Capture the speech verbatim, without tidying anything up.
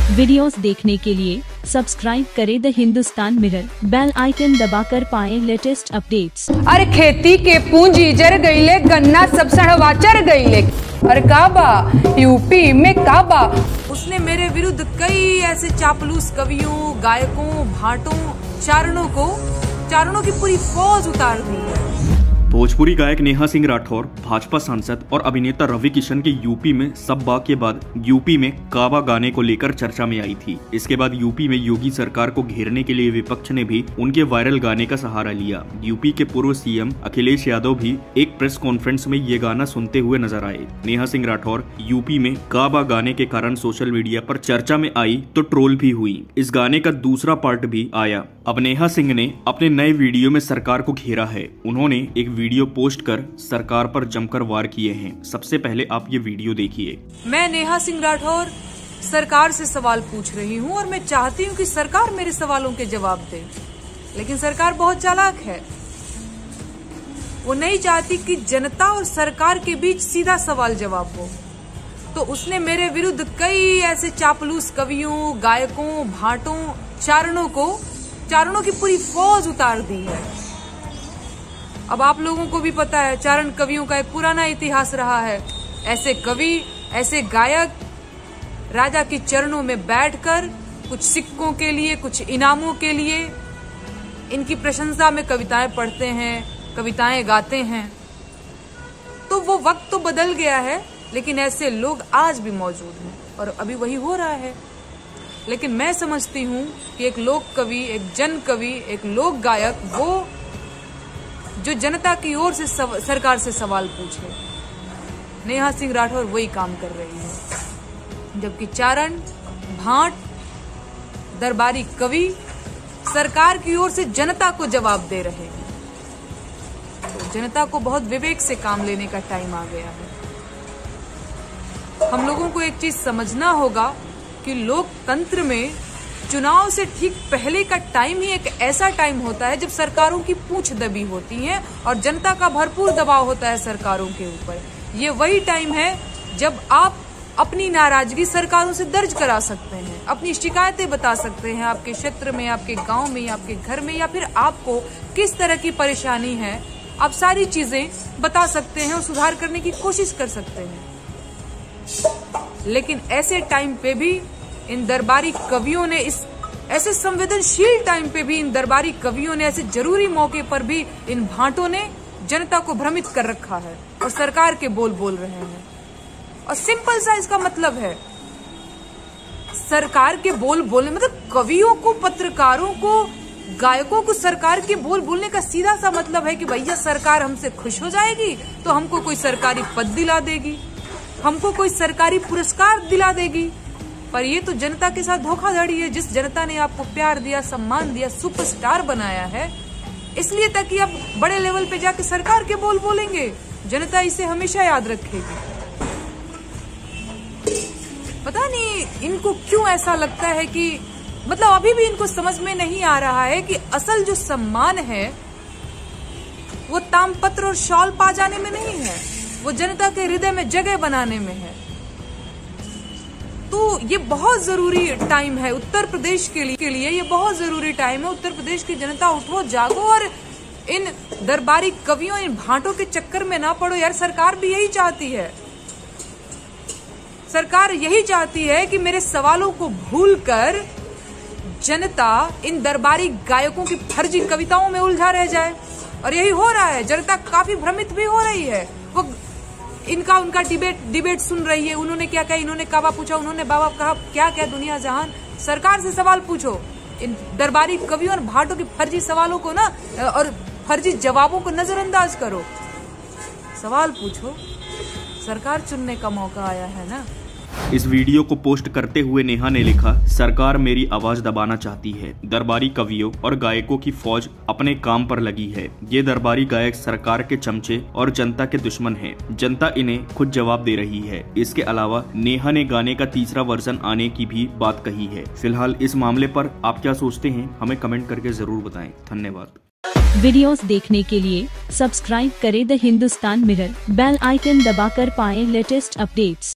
Videos देखने के लिए सब्सक्राइब करें the Hindustan Mirror, bell icon दबाकर पाएं लेटेस्ट अपडेट्स। अरे खेती के पूंजी जर गईले, गन्ना सब सड़वा चर गईले। अरे काबा यूपी में काबा, उसने मेरे विरुद्ध कई ऐसे चापलूस कवियों, गायकों, भाटों, चारणों को चारणों की पूरी फौज उतार दी है। भोजपुरी गायक नेहा सिंह राठौर, भाजपा सांसद और अभिनेता रवि किशन के यूपी में सब बा के बाद यूपी में काबा गाने को लेकर चर्चा में आई थी। इसके बाद यूपी में योगी सरकार को घेरने के लिए विपक्ष ने भी उनके वायरल गाने का सहारा लिया। यूपी के पूर्व सीएम अखिलेश यादव भी एक प्रेस कॉन्फ्रेंस में ये गाना सुनते हुए नजर आए। नेहा सिंह राठौर यूपी में काबा गाने के कारण सोशल मीडिया पर चर्चा में आई तो ट्रोल भी हुई। इस गाने का दूसरा पार्ट भी आया। अब नेहा सिंह ने अपने नए वीडियो में सरकार को घेरा है। उन्होंने एक वीडियो पोस्ट कर सरकार पर जमकर वार किए हैं। सबसे पहले आप ये वीडियो देखिए। मैं नेहा सिंह राठौर सरकार से सवाल पूछ रही हूँ और मैं चाहती हूँ कि सरकार मेरे सवालों के जवाब दे, लेकिन सरकार बहुत चालाक है। वो नहीं चाहती कि जनता और सरकार के बीच सीधा सवाल जवाब हो, तो उसने मेरे विरुद्ध कई ऐसे चापलूस कवियों, गायकों, भाटों, चारणों को चारणों की पूरी फौज उतार दी है। अब आप लोगों को भी पता है, चारण कवियों का एक पुराना इतिहास रहा है। ऐसे कवि, ऐसे गायक राजा के चरणों में बैठकर कुछ सिक्कों के लिए, कुछ इनामों के लिए इनकी प्रशंसा में कविताएं पढ़ते हैं, कविताएं गाते हैं। तो वो वक्त तो बदल गया है, लेकिन ऐसे लोग आज भी मौजूद हैं और अभी वही हो रहा है। लेकिन मैं समझती हूँ कि एक लोक कवि, एक जन कवि, एक लोक गायक, वो जो जनता की ओर से सव, सरकार से सवाल पूछे। नेहा सिंह राठौर वही काम कर रही है, जबकि चारण, भाट, दरबारी कवि सरकार की ओर से जनता को जवाब दे रहे हैं। तो जनता को बहुत विवेक से काम लेने का टाइम आ गया है। हम लोगों को एक चीज समझना होगा कि लोकतंत्र में चुनाव से ठीक पहले का टाइम ही एक ऐसा टाइम होता है जब सरकारों की पूंछ दबी होती है और जनता का भरपूर दबाव होता है सरकारों के ऊपर। ये वही टाइम है जब आप अपनी नाराजगी सरकारों से दर्ज करा सकते हैं, अपनी शिकायतें बता सकते हैं। आपके क्षेत्र में, आपके गांव में, आपके घर में, या फिर आपको किस तरह की परेशानी है, आप सारी चीजें बता सकते हैं और सुधार करने की कोशिश कर सकते हैं। लेकिन ऐसे टाइम पे भी इन दरबारी कवियों ने, इस ऐसे संवेदनशील टाइम पे भी इन दरबारी कवियों ने, ऐसे जरूरी मौके पर भी इन भाटों ने जनता को भ्रमित कर रखा है और सरकार के बोल बोल रहे हैं। और सिंपल सा इसका मतलब है, सरकार के बोल बोलने मतलब कवियों को, पत्रकारों को, गायकों को सरकार के बोल बोलने का सीधा सा मतलब है कि भैया सरकार हमसे खुश हो जाएगी तो हमको कोई सरकारी पद दिला देगी, हमको कोई सरकारी पुरस्कार दिला देगी। पर ये तो जनता के साथ धोखाधड़ी है। जिस जनता ने आपको प्यार दिया, सम्मान दिया, सुपरस्टार बनाया है, इसलिए तक कि आप बड़े लेवल पे जाके सरकार के बोल बोलेंगे, जनता इसे हमेशा याद रखेगी। पता नहीं इनको क्यों ऐसा लगता है कि, मतलब अभी भी इनको समझ में नहीं आ रहा है कि असल जो सम्मान है वो तामपत्र और शॉल पा जाने में नहीं है, वो जनता के हृदय में जगह बनाने में है। तो ये बहुत जरूरी टाइम है उत्तर प्रदेश के लिए, के लिए ये बहुत जरूरी टाइम है। उत्तर प्रदेश की जनता उठो, जागो और इन दरबारी कवियों, इन भाटों के चक्कर में ना पड़ो यार। सरकार भी यही चाहती है, सरकार यही चाहती है कि मेरे सवालों को भूलकर जनता इन दरबारी गायकों की फर्जी कविताओं में उलझा रह जाए, और यही हो रहा है। जनता काफी भ्रमित भी हो रही है। वो इनका उनका डिबेट डिबेट सुन रही है। उन्होंने क्या कहा, इन्होंने काबा पूछा, उन्होंने बाबा कहा, क्या क्या दुनिया जहान। सरकार से सवाल पूछो। इन दरबारी कवियों और भाटों के फर्जी सवालों को ना, और फर्जी जवाबों को नजरअंदाज करो। सवाल पूछो, सरकार चुनने का मौका आया है ना। इस वीडियो को पोस्ट करते हुए नेहा ने लिखा, सरकार मेरी आवाज दबाना चाहती है। दरबारी कवियों और गायकों की फौज अपने काम पर लगी है। ये दरबारी गायक सरकार के चमचे और जनता के दुश्मन हैं। जनता इन्हें खुद जवाब दे रही है। इसके अलावा नेहा ने गाने का तीसरा वर्जन आने की भी बात कही है। फिलहाल इस मामले पर आप क्या सोचते हैं, हमें कमेंट करके जरूर बताएं। धन्यवाद। वीडियोस देखने के लिए सब्सक्राइब करें the Hindustan Mirror, bell icon दबाकर पाएं लेटेस्ट अपडेट्स।